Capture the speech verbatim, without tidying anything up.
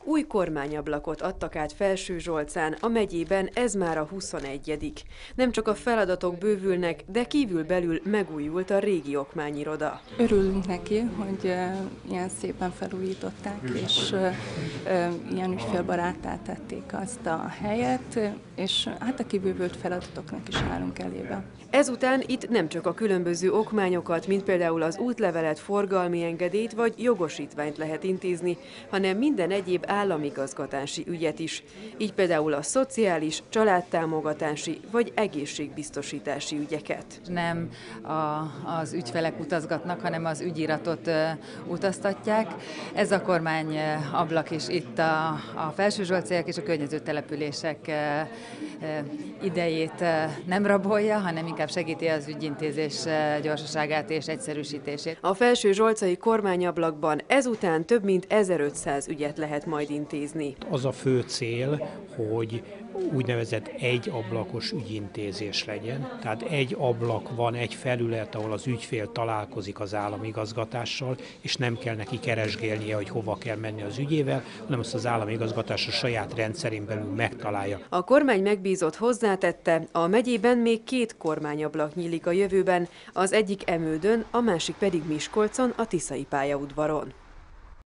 Új kormányablakot adtak át Felsőzsolcán, a megyében ez már a huszonegyedik. Nem csak a feladatok bővülnek, de kívülbelül megújult a régi okmányiroda. Örülünk neki, hogy uh, ilyen szépen felújították, és uh, uh, ilyen ügyfélbaráttá tették azt a helyet, és hát a kibővült feladatoknak is állunk elébe. Ezután itt nem csak a különböző okmányokat, mint például az útlevelet, forgalmi engedélyt vagy jogosítványt lehet intézni, hanem minden egyéb államigazgatási ügyet is. Így például a szociális, családtámogatási vagy egészségbiztosítási ügyeket. Nem a, az ügyfelek utazgatnak, hanem az ügyiratot uh, utaztatják. Ez a kormány ablak is itt a, a Felsőzsolciak és a környező települések uh, uh, idejét uh, nem rabolja, hanem inkább segíti az ügyintézés gyorsaságát és egyszerűsítését. A Felsőzsolcai kormányablakban ezután több mint ezerötszáz ügyet lehet majd intézni. Az a fő cél, hogy úgynevezett egy ablakos ügyintézés legyen. Tehát egy ablak van, egy felület, ahol az ügyfél találkozik az államigazgatással, és nem kell neki keresgélnie, hogy hova kell menni az ügyével, hanem azt az államigazgatás a saját rendszerén belül megtalálja. A kormány megbízott hozzátette, a megyében még két kormányablak nyílik a jövőben, az egyik Emődön, a másik pedig Miskolcon, a Tiszai pályaudvaron.